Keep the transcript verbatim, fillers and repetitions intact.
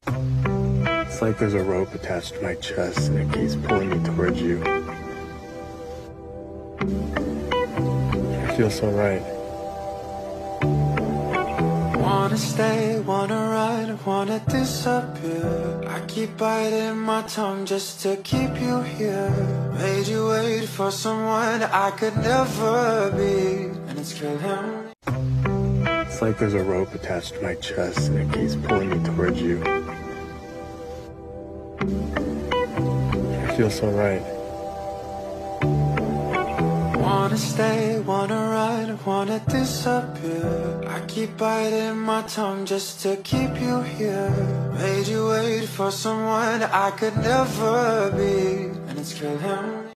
It's like there's a rope attached to my chest and it keeps pulling me towards you. It feels so right. Wanna stay, wanna run, wanna disappear. I keep biting my tongue just to keep you here. Made you wait for someone I could never be, and it's killing me. It's like there's a rope attached to my chest and it keeps pulling me towards you. It feels so right. Wanna stay, wanna run, wanna disappear. I keep biting my tongue just to keep you here. Made you wait for someone I could never be, and it's killing me.